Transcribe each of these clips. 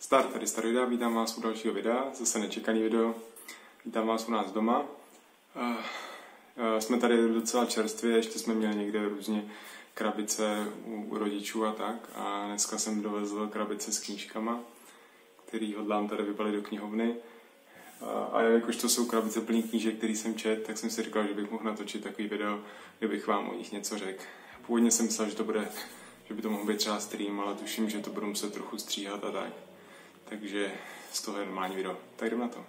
Tady Staroida, vítám vás u dalšího videa, zase nečekaný video, vítám vás u nás doma. Jsme tady docela čerstvě, ještě jsme měli někde různě krabice u rodičů a tak, a dneska jsem dovezl krabice s knížkama, který hodlám tady vybalit do knihovny. A jakož to jsou krabice plný knížek, který jsem čet, tak jsem si říkal, že bych mohl natočit takový video, kde bych vám o nich něco řekl. Původně jsem myslel, že by to mohl být třeba stream, ale tuším, že to budu muset trochu stříhat a tak. Takže z toho je normální video. Tak jdem na to.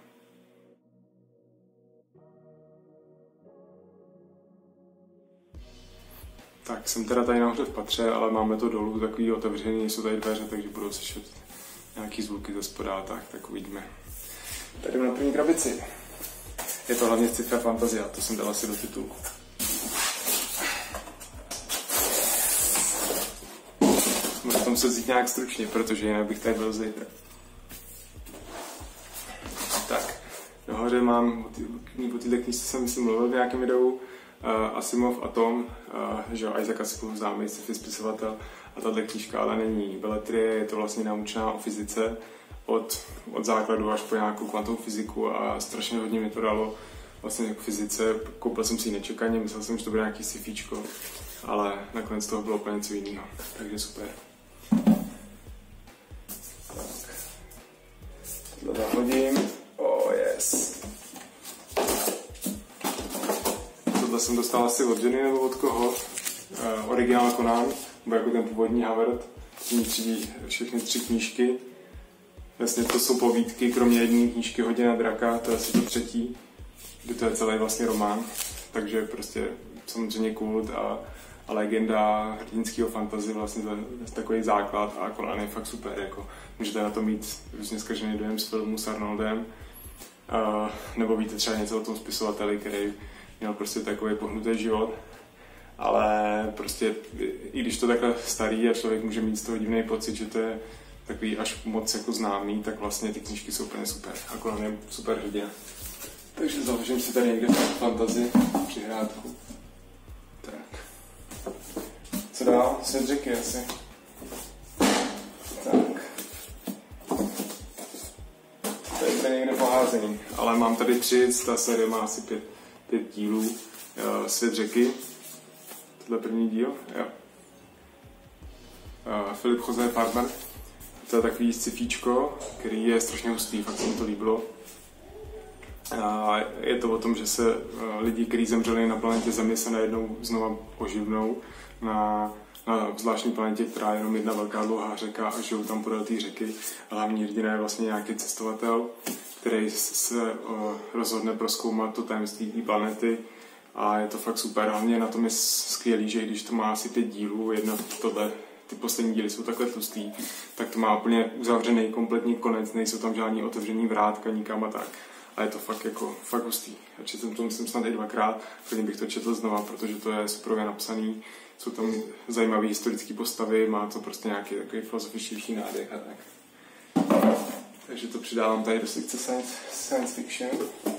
Tak, jsem teda tady nahoře v patře, ale máme to dolů takový otevřený, jsou tady dveře, takže budou slyšet nějaký zvuky ze spoda, tak uvidíme. Tady jdeme na první krabici. Je to hlavně sci-fi Fantasia, to jsem dal asi do titulku. Můžu tam se vzít nějak stručně, protože jinak bych tady byl zítra. Tak, nahoře mám, o této knížce jsem myslím mluvil v nějakém videu, Asimov a Tom, že Isaac Asimov známý sci-fi spisovatel, a tato knížka ale není beletrie, je to vlastně naučná o fyzice, od základu až po nějakou kvantovou fyziku, a strašně hodně mě to dalo vlastně k fyzice. Koupil jsem si ji nečekaně, myslel jsem, že to bude nějaký sci-fíčko, ale nakonec toho bylo úplně něco jiného, takže super. Tak. Tohle zahodím. Oh yes. Tohle jsem dostal asi od Jenny nebo od koho. Originál Conan, nebo jako ten původní Havard. Tím třídí všechny 3 knížky. Vlastně to jsou povídky, kromě jedné knížky Hodina draka, to je asi to 3., kde to je celý vlastně román. Takže prostě samozřejmě kult a legenda hrdinského fantasy, vlastně takový základ, a Conan je fakt super. Jako, můžete na to mít různě zkažený dojem z filmu s Arnoldem, nebo víte třeba něco o tom spisovateli, který měl prostě takový pohnutý život. Ale prostě, i když to takhle starý a člověk může mít z toho divný pocit, že to je takový až moc jako známý, tak vlastně ty knížky jsou úplně super. A Conan je super hrdina. Takže založím si tady někde fantazii přihrádku. Tak. Co dál? Svět řeky asi. Tak. Tady je někde poházený. Ale mám tady 3, ta série má asi 5 dílů. Svět řeky. Tohle první díl. Jo. Philip José Farmer. To je takový sci-fíčko, který je strašně hustý, fakt se mi to líbilo. A je to o tom, že se lidi, kteří zemřeli na planetě Země, se najednou znova oživnou na zvláštní planetě, která je jenom jedna velká dlouhá řeka, a žijou tam podél té řeky. Hlavní hrdina je vlastně nějaký cestovatel, který se rozhodne prozkoumat to tajemství té planety, a je to fakt super. Hlavně na tom je skvělý, že když to má asi 5 dílů, ty poslední díly jsou takhle tlustý, tak to má úplně uzavřený kompletní konec, nejsou tam žádný otevřený vrátka nikam a tak. A je to fakt hustý. A četl jsem to myslím snad i 2krát, protože bych to četl znova, protože to je super napsaný, jsou tam zajímavé historické postavy, má to prostě nějaký takový filozofičtější nádech a tak. Takže to přidávám tady do sekce science fiction.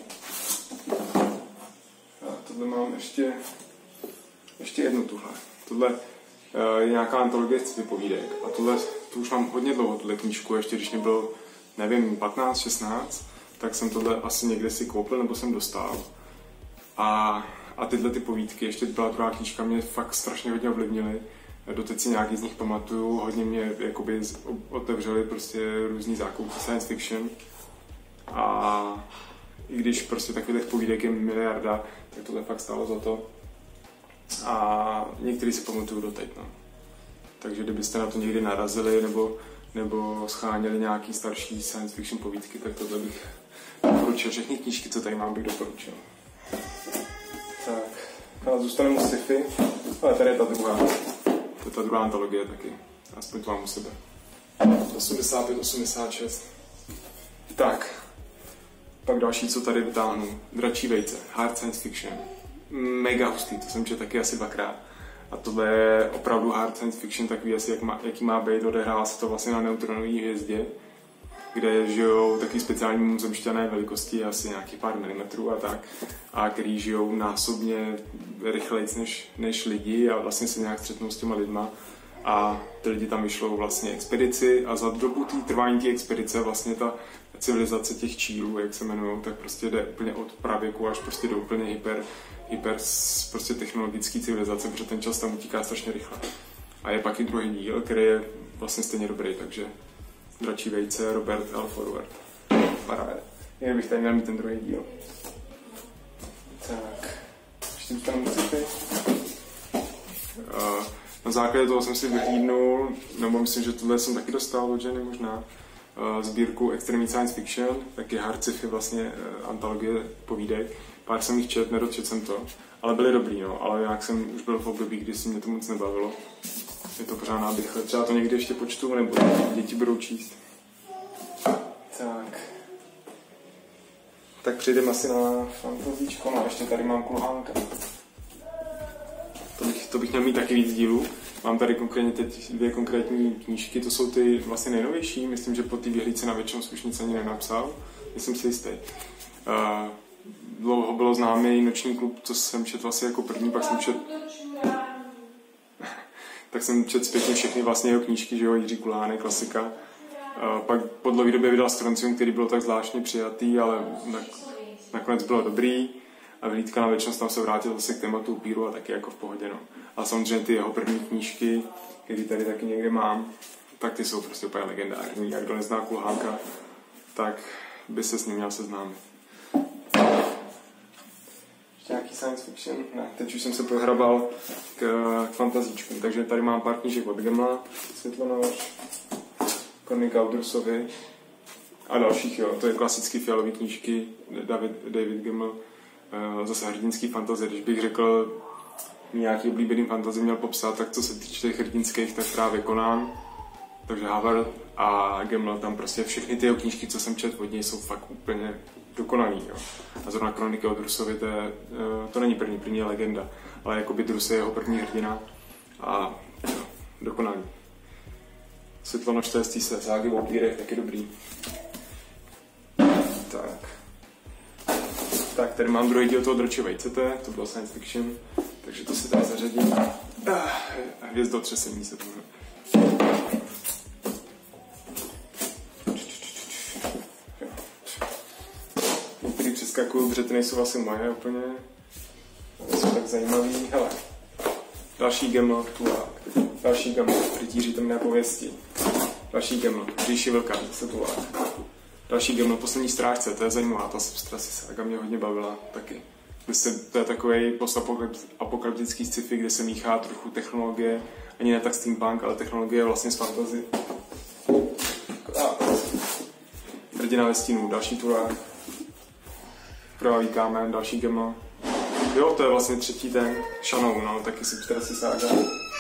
A tohle mám ještě jednu tuhle. Tohle je nějaká antologie z povídek. A to už mám hodně dlouho, tuhle knížku, ještě když mě bylo, nevím, 15, 16, tak jsem tohle asi někde si koupil nebo jsem dostal. A tyhle ty povídky, ještě byla druhá knížka, mě fakt strašně hodně ovlivnily. Doteď si nějaký z nich pamatuju, hodně mě jakoby otevřely prostě různý zákoutí science fiction. A i když prostě takových povídek je miliarda, tak tohle fakt stálo za to. A některý si pamatuju doteď, no. Takže kdybyste na to někdy narazili nebo scháněli nějaký starší science fiction povídky, tak tohle bych doporučil. Všechny knížky, co tady mám, bych doporučil. Tak, ale zůstaneme u sci-fi, ale tady je ta druhá. To je ta druhá antologie taky. Aspoň to mám u sebe. 85-86. Tak, pak další, co tady vytáhnu. Dračí vejce. Hard science fiction. Mega hustý, to jsem četl taky asi 2krát. A tohle je opravdu hard science fiction, takový asi, jaký má být. Odehrává se to vlastně na neutronové hvězdě, kde žijou taky speciální mimozemšťané velikosti, asi nějakých pár milimetrů a tak, a který žijou násobně rychlejc než lidi a vlastně se nějak střetnou s těma lidma. a ty lidi tam vyšlou vlastně expedici a za dobu trvání té expedice vlastně ta civilizace těch Čílů, jak se jmenují, tak prostě jde úplně od pravěku až prostě do úplně hyper prostě technologické civilizace, protože ten čas tam utíká strašně rychle. A je pak i druhý díl, který je vlastně stejně dobrý, takže Dračí vejce, Robert L. Forward. Paráda. Jen bych tady měl mít ten druhý díl. Tak, ještě tam musíte. Na základě toho jsem si vyhlídnul, nebo myslím, že tohle jsem taky dostal od ženy možná, sbírku Extreme Science Fiction, taky hard sci-fi vlastně antologie povídek. Pár jsem jich čet, nedočet jsem to, ale byly dobrý, no, ale nějak jsem už byl v období, kdy si mě to moc nebavilo. Je to pořád náběh, třeba to někdy ještě počtu, nebo děti budou číst. Tak přejdeme asi na fantazíčko, no ještě tady mám Kulhánka. To bych měl mít taky víc dílů. Mám tady konkrétně teď 2 konkrétní knížky, to jsou ty vlastně nejnovější, myslím, že po té vyhlídce na většinou už nic ani nenapsal, jsem si jistý. Dlouho bylo známý Noční klub, to jsem četl vlastně jako první, pak jsem četl tak jsem četl zpětně všechny vlastně jeho knížky, že jo, Jiří Kulhánek, klasika. Pak po dlouhé době vydal Stroncium, který bylo tak zvláštně přijatý, ale nakonec bylo dobrý. A Vyhlídka na věčnost tam se vrátil zase k tématu upíru a taky jako v pohodě, no. A samozřejmě ty jeho první knížky, které tady taky někde mám, tak ty jsou prostě úplně legendární. Jak kdo nezná Kulhánka, tak by se s ním měl seznámit. Ještě nějaký science fiction? Ne, teď už jsem se prohrabal k fantazíčkům, takže tady mám pár knížek od Gemla, Světlonož, Kornika Udrusovi a dalších, jo. To je klasický fialový knížky, David Gemmel, zase hrdinský fantazie. Když bych řekl, nějaký oblíbený fantazie měl popsat, tak co se týče těch hrdinských, tak právě Conan, takže Havard a Gemmel, tam prostě všechny ty jeho knížky, co jsem četl od něj, jsou fakt úplně dokonalý, jo. A zrovna Kroniky o Drusovi, to není první je legenda, ale jakoby Drus je jeho první hrdina a jo, dokonalý. Světlonož to je z té ságy o upírech, taky dobrý. Tak, tady mám druhý díl toho Dračího vejcete, to bylo science fiction, takže to si tady zařadím. Hvězdotřesení se to jmenuje. Některý přeskakuju, protože ty nejsou asi moje úplně. Jsou tak zajímavý. Hele, další Gemmel, další Gemmel, rytíři temné pověsti. Další Gemmel, Říši Vlka, Setulák. Další Gemmel, Poslední strážce, to je zajímavá, ta Strasy saga mě hodně bavila taky. To je takový postapokalyptický sci-fi, kde se míchá trochu technologie, ani ne tak steampunk, ale technologie vlastně z fantasy. Hrdina ve stínu, další Tulák. Krvavý kámen, další Gemmel. Jo, to je vlastně třetí ten, Shanou, no, taky Strasy saga.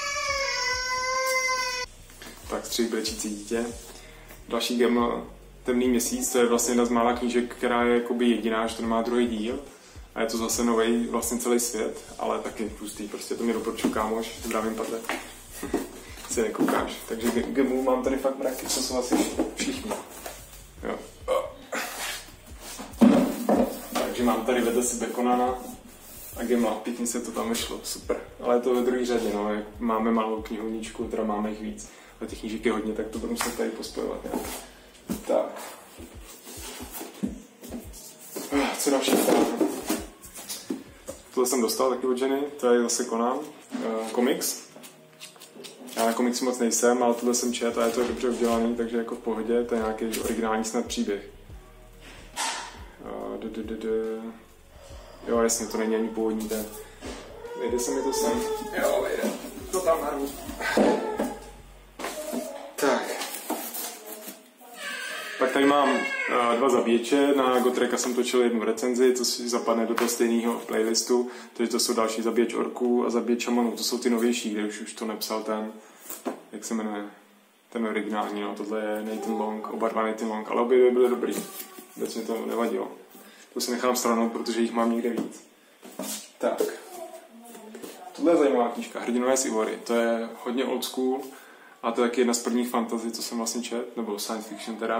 Tak, Střih brečící dítě. Další Gemmel, Temný měsíc, to je vlastně jedna z mála knížek, která je jakoby jediná, že to nemá druhý díl. A je to zase nový vlastně celý svět, ale taky pustý, prostě to mě doporučil kámoš, zdravím Patre. Si nekoukáš. Takže Gemmlu mám tady fakt mraky, co jsou asi všichni. Jo. Takže mám tady vedle sebe Conana a Gemmla, pěkně se to tam vyšlo, super. Ale je to ve druhé řadě, no, jak máme malou knihovničku, teda máme jich víc. Ale těch knížek je hodně, tak to budu muset tady pospojovat nějak. Tak. Co další? Tohle jsem dostal taky od ženy, to je zase Conan, komiks. Já na komiksu moc nejsem, ale tohle jsem čet a je to dobře udělaný, takže jako v pohodě, to je nějaký originální snad příběh. Jo, jasně, to není ani původní ten. Vejde se mi to sem. Jo, vejde. To tam naru. Tak. Tak tady mám 2 zabíječe, na Gotreka jsem točil 1 recenzi, co si zapadne do toho stejného playlistu, takže to jsou další zabíječ orků a zabíječ šamanů, to jsou ty novější, kde už to nepsal ten, jak se jmenuje, ten originální, no, tohle je Nathan Long, oba 2 Nathan Long, ale obě byly dobrý, vůbec mi to nevadilo. To si nechám stranou, protože jich mám někde víc. Tak, tohle je zajímavá knížka, Hrdinové z Ivory, to je hodně old school, a to je taky jedna z prvních fantasy, co jsem vlastně čet, nebo science fiction teda.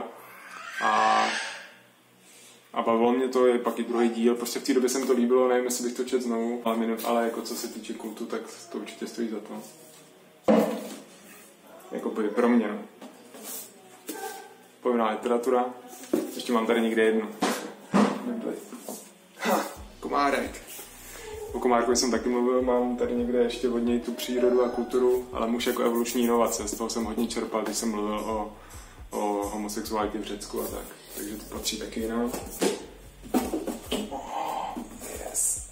A bavilo mě to, je pak i druhý díl, prostě v té době se mi to líbilo, nevím, jestli bych to čet znovu, ale jako co se týče kultu, tak to určitě stojí za to. Jakoby pro mě, no. Pojemná literatura. Ještě mám tady někde jednu. Komárek. O komárkovi jsem taky mluvil, mám tady někde ještě od něj tu přírodu a kulturu, ale muž jako evoluční inovace, z toho jsem hodně čerpal, když jsem mluvil o homosexualitě v Řecku a tak. Takže to patří taky jinam. Yes.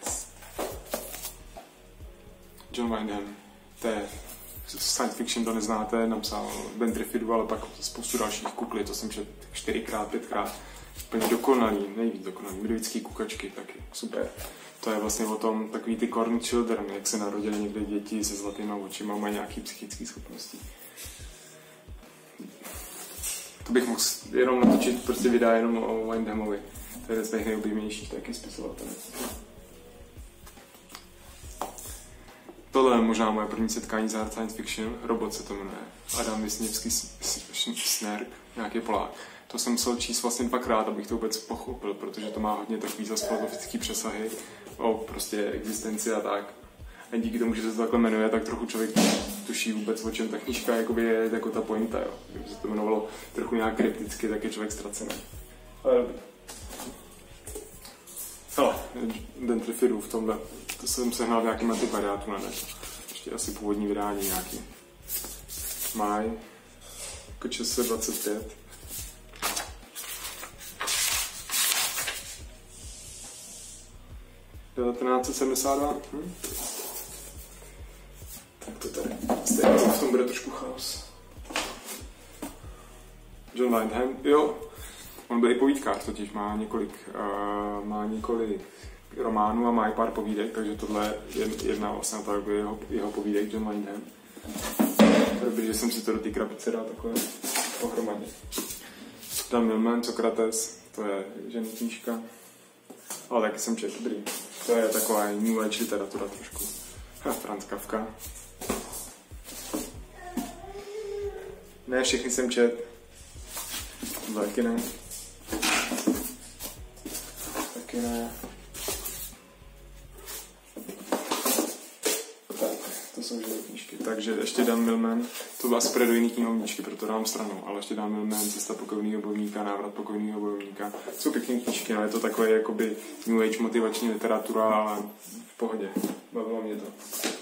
John Wyndham. To je science fiction, to neznáte, napsal Ventrifidu, ale pak spoustu dalších kukly, to jsem četl 4x, 5x. Úplně dokonalý, nejvíc dokonalý, Midovický kukačky taky, super. To je vlastně o tom, takový ty corn children, jak se narodili někde děti se zlatýma očima, mají nějaké psychické schopnosti. To bych mohl jenom natočit prostě videa jenom o Wyndhamovi. To je z těch nejoblíbenějších taky spisovatelů. Tohle je možná moje první setkání s hard science fiction, Robot se to jmenuje. Adam Wisniewski Snerk, nějaký Polák. To jsem musel číst vlastně 2x, abych to vůbec pochopil, protože to má hodně takový zase filozofický přesahy o prostě existenci a tak. A díky tomu, že se to takhle jmenuje, tak trochu člověk tuší vůbec, o čem ta knížka je jako ta pointa, jo. Kdyby se to jmenovalo trochu nějak krypticky, tak je člověk ztracený. Ale Ventrifidu v tomhle, to jsem sehnal v nějakým antikvariátu na net. Ještě asi původní vydání nějaký. Máj, KČS 25. Do 1972. Tak to tady. Stejně v tom bude trošku chaos. John Wyndham, jo. On byl i povídkář, totiž má několik románů a má i pár povídek, takže tohle je jedna vlastně tak jeho povídek, John Wyndham. Takže jsem si to do té krabice dal takhle pohromadě. Dan Millman, Sokrates, to je žený knížka. Ale taky jsem četl, dobrý. To je taková new age literatura trošku. Franz Kafka. Ne, všechny jsem četl. Taky ne. Taky ne. Tak, to jsou živé knížky. Takže ještě Dan Millman. To byla spread do jiný knihovničky, proto dám stranu. Ale ještě Dan Millman, Cesta pokojného bojovníka, Návrat pokojného bojovníka. Jsou pěkné knížky, ale je to takové jakoby new age motivační literatura, ale v pohodě. Bavilo mě to.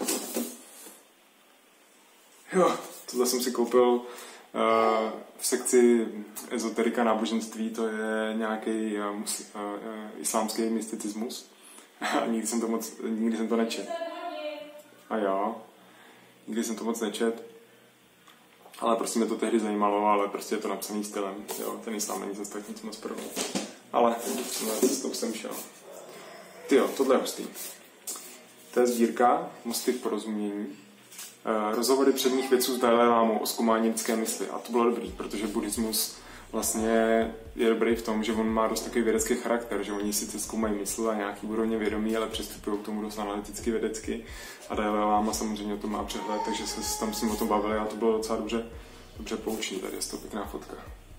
Jo, tohle jsem si koupil v sekci ezoterika náboženství, to je nějaký islámský mysticismus. Nikdy jsem to nečet. A jo, nikdy jsem to moc nečet. Ale prostě mě to tehdy zajímalo, ale prostě je to napsaný stylem. Jo, ten islám není zase tak nic moc pro mě. Ale s tou jsem šel. Tyjo, tohle je hustý. To je sbírka Mosty v porozumění. Rozhovory předních vědců s Dalai Lámou o zkoumání lidské mysli. A to bylo dobrý, protože buddhismus vlastně je dobrý v tom, že on má dost takový vědecký charakter, že oni sice zkoumají mysl a nějaký úrovně vědomí, ale přistupují k tomu dost analyticky vědecky. A Dalai Lama samozřejmě o tom má přehled, takže se tam s ním o tom bavili a to bylo docela dobře poučný. Tady je to pěkná fotka.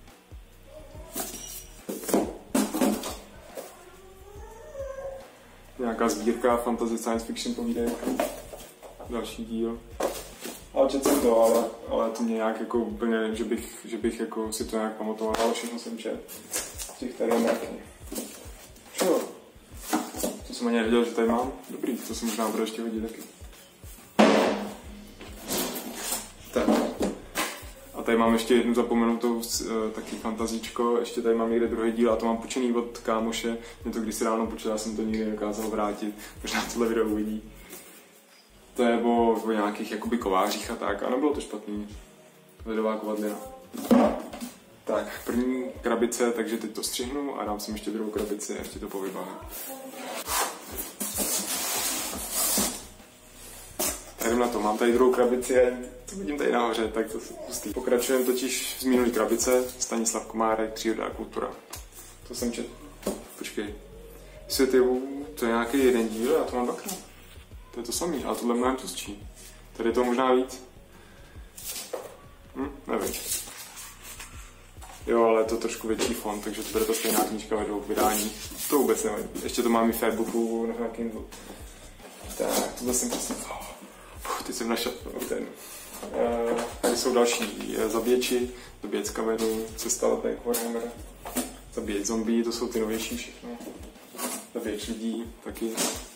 Nějaká sbírka fantasy science fiction povídek. Další díl. Ale četl jsem to, ale to mě nějak jako úplně, že bych jako si to nějak pamatoval, ale všechno jsem čet. Těch tady nějaký. Čo? To jsem ani nevěděl, že tady mám. Dobrý, to se možná bude ještě hodit taky. Tak. A tady mám ještě jednu zapomenutou taky fantazíčko. Ještě tady mám někde druhý díl a to mám půjčený od kámoše. Mě to když si ráno počul, já jsem to nikdy nedokázal vrátit. Možná tohle video uvidí. To je o nějakých jakoby kovářích a tak, a nebylo to špatný. Lidová kovadlina. Tak, první krabice, takže teď to střihnu a dám si ještě druhou krabici a ještě to povybavím. Tak jdem na to, mám tady druhou krabici a to vidím tady nahoře, tak to pustý. Pokračujeme totiž z minulý krabice, Stanislav Komárek, Příroda a kultura. To jsem četl. Počkej. Svět jevů, to je nějaký jeden díl, já to mám dvakrát. To je to samý, ale tohle mnohem tlustší. Tady je to možná víc. Nevím. Jo, ale je to trošku větší font, takže to bude to stejná knížka ve dvou vydání. To vůbec nevím. Ještě to mám i v e-booku na Kindle. Tak, tohle jsem přesně... Teď jsem našel ten. Tady jsou další zabíječi, zabíječ kamenů, cesta letek, Warhammer, zabíječ zombie, to jsou ty novější všechno. Zabíječ lidí taky.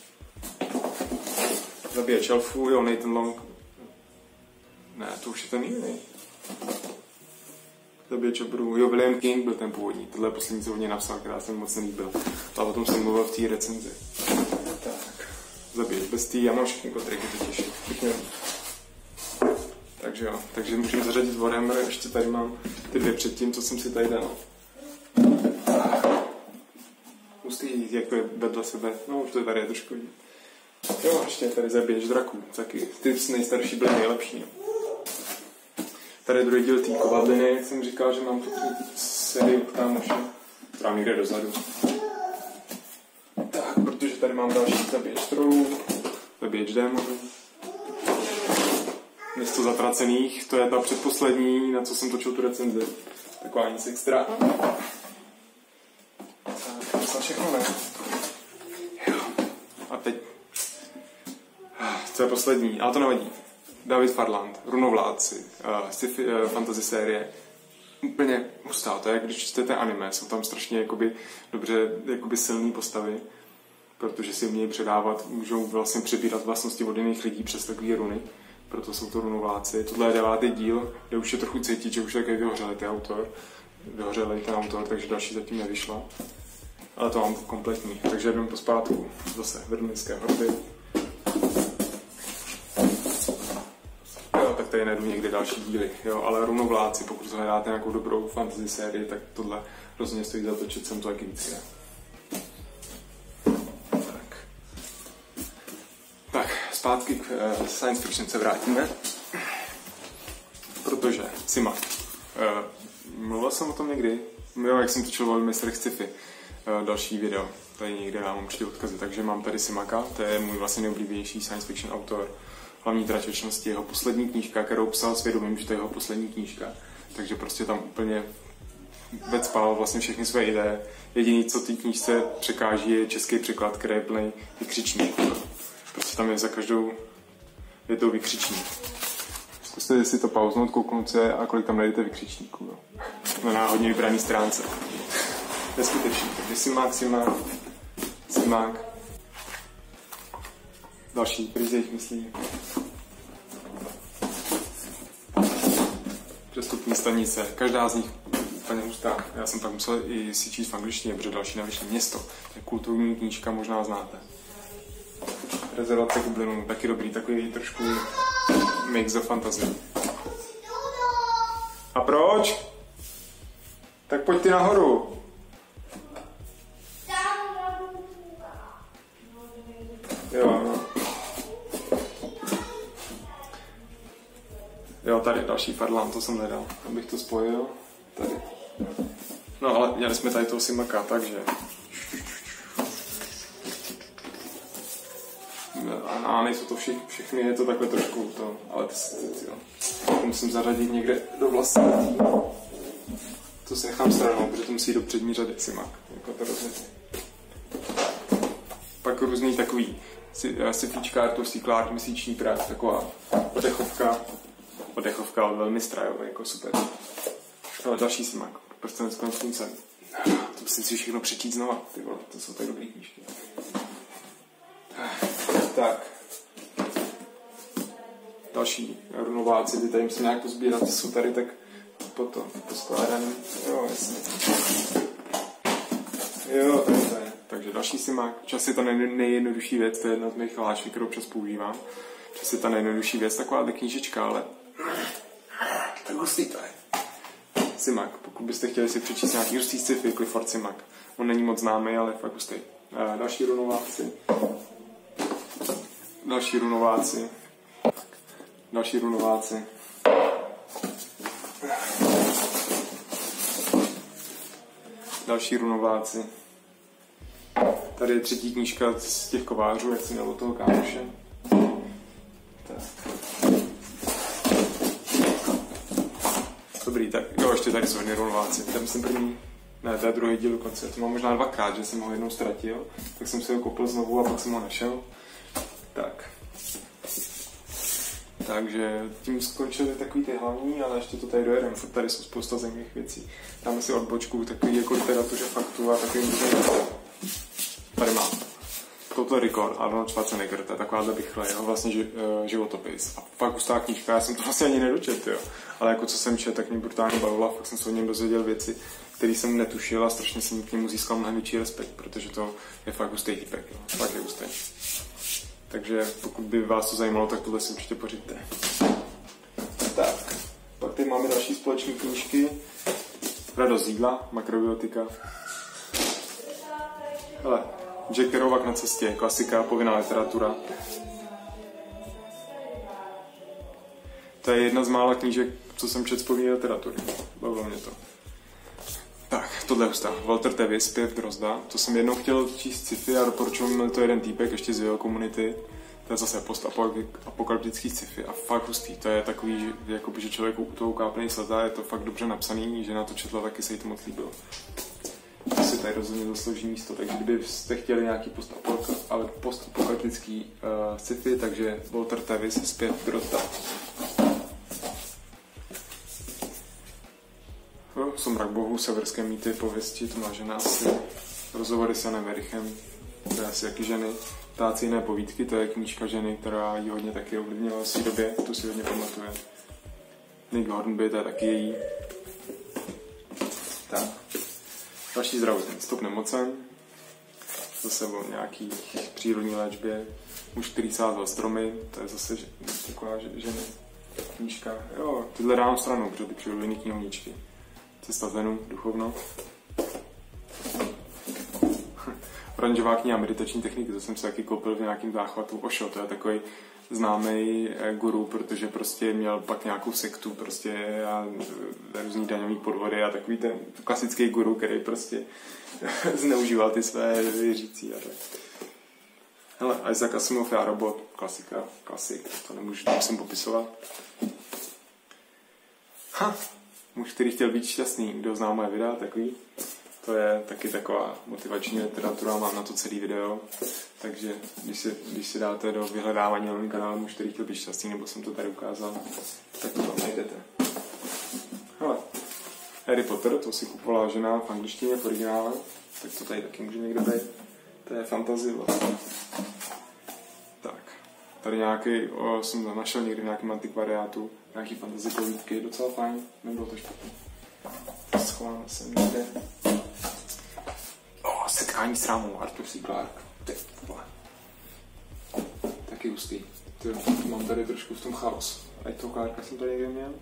Zabíječ elfů, jo, Nathan Long. Ne, to už je ten jiný. Zabíječ obrů, jo, William King byl ten původní. Tohle je poslední, co hodně napsal, která jsem moc nelíbil. A o tom jsem mluvil v té recenzi. Tak. Zabíječ bestí, já mám všechny kotryky totiž. Takže jo, takže můžeme zařadit Warhammer, ještě tady mám ty dvě předtím, co jsem si tady dal. Hustý, jak to je vedle sebe, no už to je tady trošku. Jo, ještě tady zabíječ draků, taky ty nejstarší byly nejlepší. Tady je druhý díl té kovadliny, jak jsem říkal, že mám tu sérii od kámoše, která někde dozadu. Tak, protože tady mám další zabíječ trolů, zabíječ démonů. Město zatracených, to je ta předposlední, na co jsem točil tu recenzi. Taková nic extra. Tak, to se všechno ne. Jo. A teď. Co je poslední, ale to nevadí. David Farland, Runovládci, sci-fi fantasy série. Úplně hustá, to je jak když čtete anime, jsou tam strašně jakoby, dobře jakoby silné postavy, protože si umějí předávat, můžou vlastně přebírat vlastnosti od jiných lidí přes takové runy. Proto jsou to Runovládci. Tohle je 9. díl, kde už je trochu cítit, že už je vyhořelý ten autor, takže další zatím nevyšla. Ale to mám kompletní, takže jdeme pospátku. Zase Vermlinské hordy. Jo, tak tady najdu někdy další díly. Jo, ale Runovládci, pokud hledáte nějakou dobrou fantasy sérii, tak tohle rozhodně stojí za to, čet jsem to taky víc. Zpátky k science fiction se vrátíme, protože Simak. Mluvil jsem o tom někdy, jo, jak jsem točil o mistrech sci-fi, další video, tady někde dám určitě odkazy, takže mám tady Simaka, to je můj vlastně nejoblíbenější science fiction autor, hlavní trať věčnosti, jeho poslední knížka, kterou psal svědomím, že to je jeho poslední knížka, takže prostě tam úplně vecpal vlastně všechny své ideje, jediný, co té knížce překáží, je český překlad, který je plný vykřičník. Prostě tam je za každou větou vykřičník. Zkuste si to pauznout, kouknout se a kolik tam najdete vykřičníků. Na náhodně vybraný stránce. Neskutečný. Takže Simák. Další, který se jich myslí. Přestupní stanice. Každá z nich úplně hustá. Já jsem pak musel i si číst v angličtině, protože další nevyšlo Město. To je kulturní knížka, možná znáte. Rezervace goblinů, taky dobrý, takový trošku mix of fantasy. A proč? Tak pojď ty nahoru. Jo, tady další Farland, to jsem hledal, abych to spojil. Tady. No ale měli jsme tady toho Simaka, takže... A nejsou to všechny, je to takhle trošku to, ale to musím zařadit někde do vlastní. To si nechám stranou, protože to musí do přední řady Simak, jako to rozhodně. Pak různý takový sci-fička, Arthur Clarke, měsíční prach, taková oddechovka od velmi strajové, jako super. Ale další Simak, prstenec konec sluncem. To musím si všechno přečíst znova, ty vole, to jsou tak dobrý knížky. Tak. Další Runovládci, ty tady musím nějak pozbírat, ty jsou tady tak potom poskládaný. Jo, jasně. Jo, tady to je. Takže další Simak. Čas je ta nejjednodušší věc, to je jedna z mých hlášek, kterou občas používám. Čas je ta nejjednodušší věc, taková knížečka, ale tak hustý to je. Simak, pokud byste chtěli si přečíst nějaký hustý sci-fi, Clifford Simak. On není moc známý, ale je fakt hustý. Další Runovládci. Další Runováci. Další Runovláci. Tady je třetí knížka z těch kovářů, jak jsem měl od toho kámoše. Tak. Dobrý, tak jo, ještě tady jsou Runováci. Tam jsem první, ne, to je druhý díl dokonce. To mám možná dvakrát, že jsem ho jednou ztratil, tak jsem si ho koupil znovu a pak jsem ho našel. Tak. Takže tím skončily takový ty hlavní, ale ještě to tady dojedeme. Furt tady jsou spousta zajímavých věcí. Dáme si odbočku takový jako literatuře faktu a takový tady mám. Total Record, Arnold Schwarzenegger, to je takováhle bychle, jeho vlastně životopis. A fakt hustá knížka, já jsem to vlastně ani nedočet, jo. Ale jako co jsem četl, tak mě brutálně bavila, fakt jsem se o něm dozvěděl věci, které jsem netušil a strašně jsem k němu získal mnohem větší respekt, protože to je fakt hustý typek, jo. Fakt je hustý. Takže pokud by vás to zajímalo, tak tohle si určitě pořiďte. Tak, pak tady máme další společné knížky. Radost z jídla, makrobiotika. Hele, Jack Kerouac na cestě, klasika, povinná literatura. To je jedna z mála knížek, co jsem četl z povinné literatury. Bavilo mě to. Tak, tohle je hustá. Walter Tevis, Zpěv Drozda. To jsem jednou chtěl číst sci-fi a doporučil mi to jeden týpek ještě z jeho komunity. To je zase postapokalyptický sci-fi a fakt hustý. To je takový, jakoby, že člověk u toho ukáplný slza, je to fakt dobře napsaný, že na to četla, taky se jí to moc líbilo. To si tady rozhodně zaslouží místo, takže kdybyste chtěli nějaký postapokalyptický sci-fi, takže Walter Tevis, Zpěv Drozda. Somrak bohů, severské mýty, pověsti, to má žena asi. Rozhovory s Janem Werichem, to je asi jaký ženy. Ptáci jiné povídky, to je knížka ženy, která ji hodně taky ovlivnila v své době, tu si hodně pamatuje. Nick Hornby, to je taky její. Tak. Další zdravotní, stop nemocen. Zase o nějaký přírodní léčbě. Muž, který sázel stromy, to je zase taková ženy. Knížka, jo, tyhle dám stranou, protože ty přírodní knihovničky. Cesta Zenu, duchovno. Oranžová kniha meditační techniky, to jsem se taky koupil v nějakým záchvatu. Osho, to je takový známý guru, protože prostě měl pak nějakou sektu prostě a různý daňový podvody a takový ten klasický guru, který prostě zneužíval ty své věřící. Hele, Isaac Asimov, Já robot, klasik, to nemusím popisovat. Muž, který chtěl být šťastný, kdo zná moje videa, takový. To je taky taková motivační literatura, mám na to celý video. Takže když si dáte do vyhledávání na mém kanálu Muž, který chtěl být šťastný, nebo jsem to tady ukázal, tak to tam najdete. Hele, Harry Potter, to si kupovala žena v angličtině v originále, tak to tady taky může někdo být. To je fantasy vlastně. Tak, tady nějaký, jsem našel někdy v nějakém antikvariátu, nějaký fantasy povídky, docela fajn, nebylo to špatný. Schováme se někde. Setkání s rámou, Arthur C. Clarke. Taky hustý. Mám tady trošku v tom chaos. A toho Clarka jsem tady někde měl.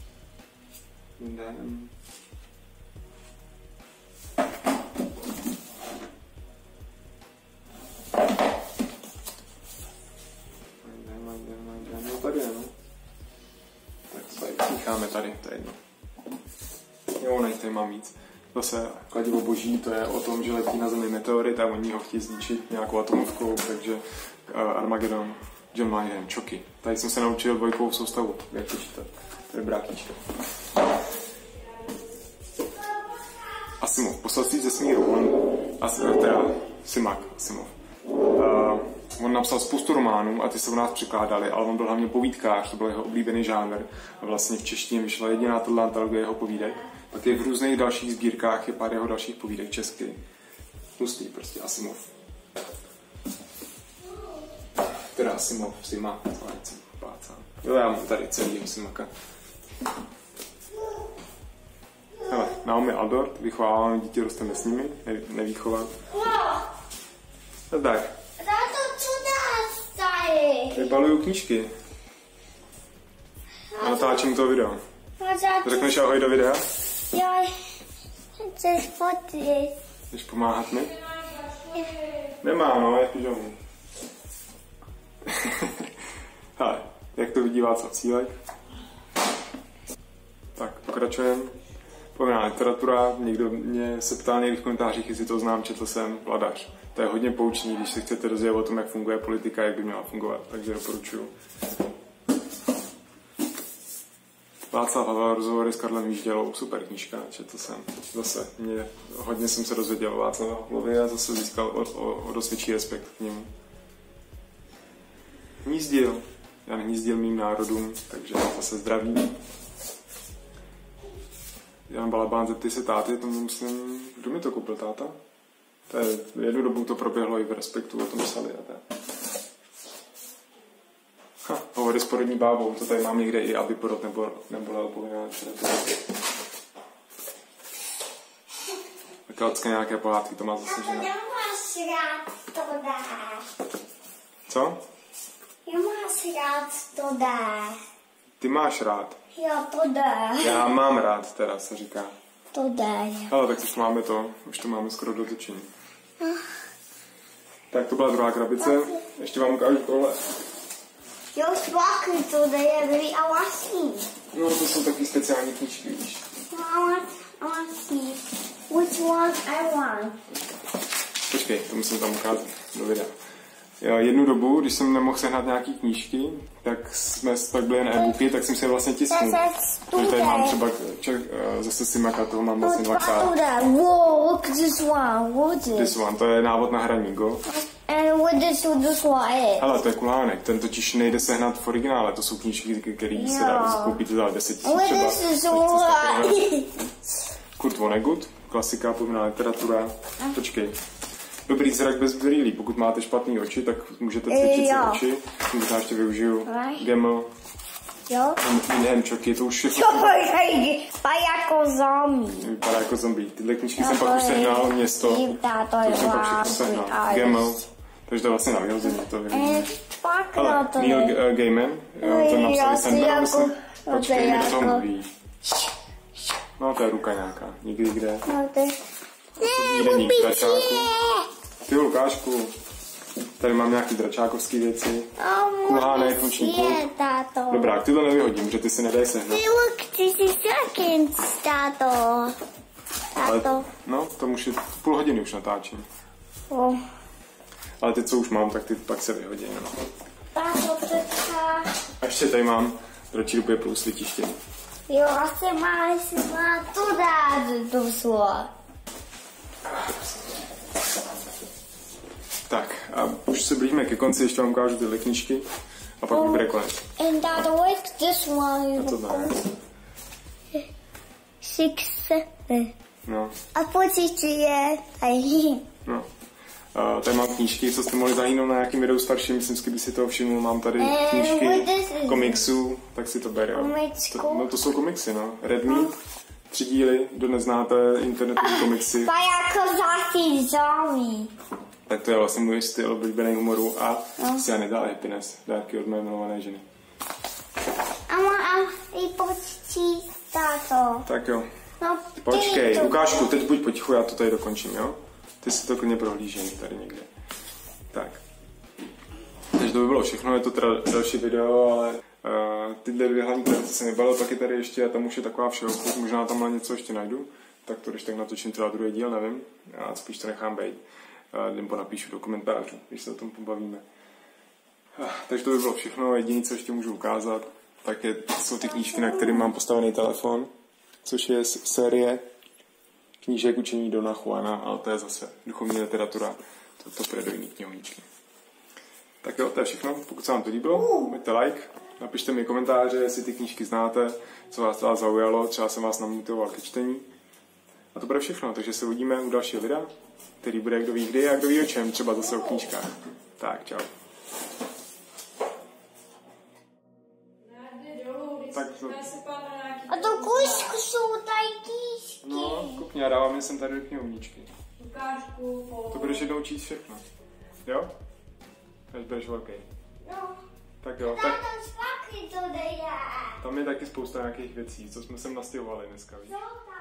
No tady je, no. Tak to tady necháme tady, to je jedno. Jo, ne, tady mám víc. Zase Kladivo boží, to je o tom, že letí na Zemi meteorit a oni ho chtějí zničit nějakou atomovkou, takže Armageddon, John Mayer, Chucky. Tady jsem se naučil dvojkovou soustavu, jak počítat. To je brátíčka. Asimov, Poselství ze smíru. Simak Asimov. On napsal spoustu románů a ty se u nás překládaly, ale on byl hlavně povídkář, to byl jeho oblíbený žánr. A vlastně v češtině vyšla jediná tato antologie jeho povídek. Pak je v různých dalších sbírkách je pár jeho dalších povídek česky. Hustý prostě Asimov. Teda Asimov, Simak, jo, já mám tady celý Simaka. Hele, Naomi Aldort, vychováváme dítě, rosteme s nimi, nevýchovat. No tak. Vybaluju knížky. A natáčím to video. Řekneš ahoj do videa? Jo, chceš fotit. Chceš pomáhat mi? Nemám, no, jak pyžamu. Hele, jak to vidí Václav Cílek? Tak, pokračujeme. Povinná literatura, někdo mě se ptal někdy v komentářích, jestli to znám, četl jsem Vladař. To je hodně poučný, když se chcete dozvědět o tom, jak funguje politika, jak by měla fungovat, takže doporučuju. Václav Havel, rozhovory s Karlem Víždělou, super knížka, četl jsem. Zase, hodně jsem se dozvěděl o Václavu Havlovi a zase získal o dost větší respekt k němu. Hnízdil, Já hnízdil mým národům, takže zase zdraví. Jan Balabán, zeptej se táty, to myslím, kdo mi to koupil, táta? To je, jednu dobu to proběhlo i v Respektu, o tom psali a tak. Hovory s porodní bábou, to tady mám někde i aby porod nebo povinná terapie. Kalcka nějaké pohádky, to má zase žena. Nemáš rád to dá. Co? Nemáš rád to dá. Ty máš rád. Jo, to dá. Já mám rád, teda se říká. To dá. Ale tak už to máme skoro dotočení. Tak to byla druhá krabice. Ještě vám ukážu tohle. Jo, špáky, to dá je velmi a vlastní. No, to jsou taky speciální knížky, víš. I want see which one I want. Počkej, to musím tam ukázat do videa. Jednu dobu, když jsem nemohl sehnat nějaký knížky, tak byly jen e-booky, tak jsem si je vlastně tisknul. Takže tady mám třeba zase Simaka, toho mám vlastně dvakrát. Whoa, look at this one. What is This one, to je návod na hraní, go. And what this one is? Hele, to je kulánek, ten totiž nejde sehnat v originále, to jsou knížky, které se dá koupit za 10 000 třeba. What is this one? Kurt Vonnegut, klasika, povinná literatura. Počkej. Dobrý zrak bez brýlí. Pokud máte špatný oči, tak můžete cvičit si oči. Možná ještě využiju Geml. Jo? Inhem čoky, to už je... Vypadá jako zombie. Vypadá jako zombie. Tyhle knížky jsem pak už sehnal, Město. To jsem pak všechno sehnal. Geml. Takže to je vlastně na vyhození, to vyhodíme. Ale Neil Gaiman, to napsali Sandman, myslím. Počkej, mi do toho mluví. No, to je ruka nějaká. Někdy kde. Osobní deník dračáku. Ty Lukášku, tady mám nějaký dračákovský věci. Kulhánek, noční klub. Dobrá, ty to nevyhodím, protože ty si nedají sehnat. This is seconds, táto. No, to už je půl hodiny už natáčím. Ale ty, co už mám, tak ty pak se vyhodí. No. Táto, přečka. A ještě tady mám dračí rupě plus letiště. Jo, asi má to dát do slova. Tak, a už se blížíme ke konci, ještě vám ukážu tyhle knížky a pak bude konec. And that what's this one? A to znamená. 6, 7. No. A pocit je. No. Tady mám knížky, co jste mohli zahýnout na nějakým videu starším, myslím, že by si toho všiml, mám tady knížky komiksů, tak si to bere. No to jsou komiksy, no. Red Meat, 3 díly, kdo neznáte internetový komiksy. Jako zásí zombie. Tak to je vlastně můj styl oblíbený humoru a si já nedal happiness, dárky od mé milované ženy. A i počít, táto. Tak jo. No, počkej, Lukášku, teď buď potichu, já to tady dokončím, jo? Ty si to klidně prohlížej tady někde. Tak. Takže to by bylo všechno, je to teda další video, ale tyhle dvě hlavní krabice se mi bavilo, pak je tady ještě, a tam už je taková všeobchod, možná tamhle něco ještě najdu, tak to když tak natočím třeba druhý díl, nevím, já spíš to nechám být. Nebo napíšu do komentářů, když se o tom pobavíme. Takže to by bylo všechno, jediné, co ještě můžu ukázat, tak jsou ty knížky, na kterým mám postavený telefon, což je série knížek učení Dona Juana, ale to je zase duchovní literatura, to půjde do jiný knihovničky. Tak jo, to je všechno, pokud se vám to líbilo, hoďte like, napište mi komentáře, jestli ty knížky znáte, co vás zaujalo, třeba jsem vás namotivoval ke čtení. A to bude všechno, takže se uvidíme u dalšího videa, který bude kdo ví kdy a kdo ví o čem, třeba zase o knížkách. Tak, čau. Tak to... A to kůžku jsou tady knížky. No, kupně, a dávám je sem tady do knihovničky. Lukášku, to budeš jednou číst všechno. Jo? Až budeš velký. No. Tak jo, tak... Tam Tam je taky spousta nějakých věcí, co jsme sem nastěhovali dneska, víš?